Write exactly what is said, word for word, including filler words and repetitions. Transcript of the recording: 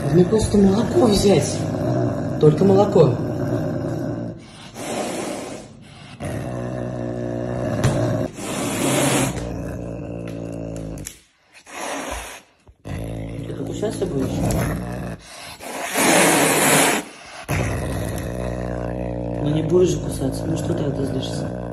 Мне просто молоко взять. Только молоко. Ты как участие будешь? Ну не будешь же кусаться. Ну что ты это злишься?